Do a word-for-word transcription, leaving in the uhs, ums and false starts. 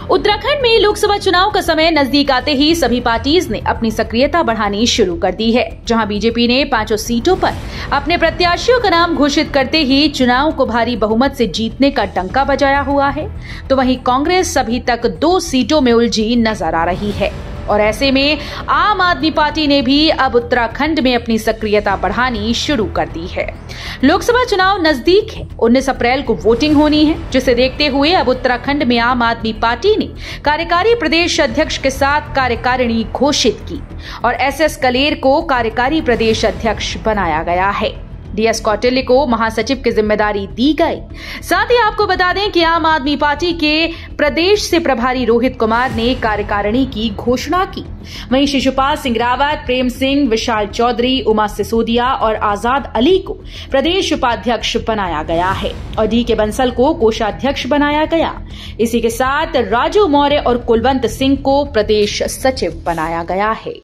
उत्तराखंड में लोकसभा चुनाव का समय नजदीक आते ही सभी पार्टीज ने अपनी सक्रियता बढ़ानी शुरू कर दी है। जहां बीजेपी ने पांचों सीटों पर अपने प्रत्याशियों का नाम घोषित करते ही चुनाव को भारी बहुमत से जीतने का डंका बजाया हुआ है, तो वहीं कांग्रेस अभी तक दो सीटों में उलझी नजर आ रही है। और ऐसे में आम आदमी पार्टी ने भी अब उत्तराखंड में अपनी सक्रियता बढ़ानी शुरू कर दी है। लोकसभा चुनाव नजदीक है, उन्नीस अप्रैल को वोटिंग होनी है, जिसे देखते हुए अब उत्तराखंड में आम आदमी पार्टी ने कार्यकारी प्रदेश अध्यक्ष के साथ कार्यकारिणी घोषित की और एस एस कलेर को कार्यकारी प्रदेश अध्यक्ष बनाया गया है। डी एस कौटिल्य को महासचिव की जिम्मेदारी दी गई। साथ ही आपको बता दें कि आम आदमी पार्टी के प्रदेश से प्रभारी रोहित कुमार ने कार्यकारिणी की घोषणा की। वहीं शिशुपाल सिंह रावत, प्रेम सिंह, विशाल चौधरी, उमा सिसोदिया और आजाद अली को प्रदेश उपाध्यक्ष बनाया गया है और डी के बंसल को कोषाध्यक्ष बनाया गया। इसी के साथ राजू मौर्य और कुलवंत सिंह को प्रदेश सचिव बनाया गया है।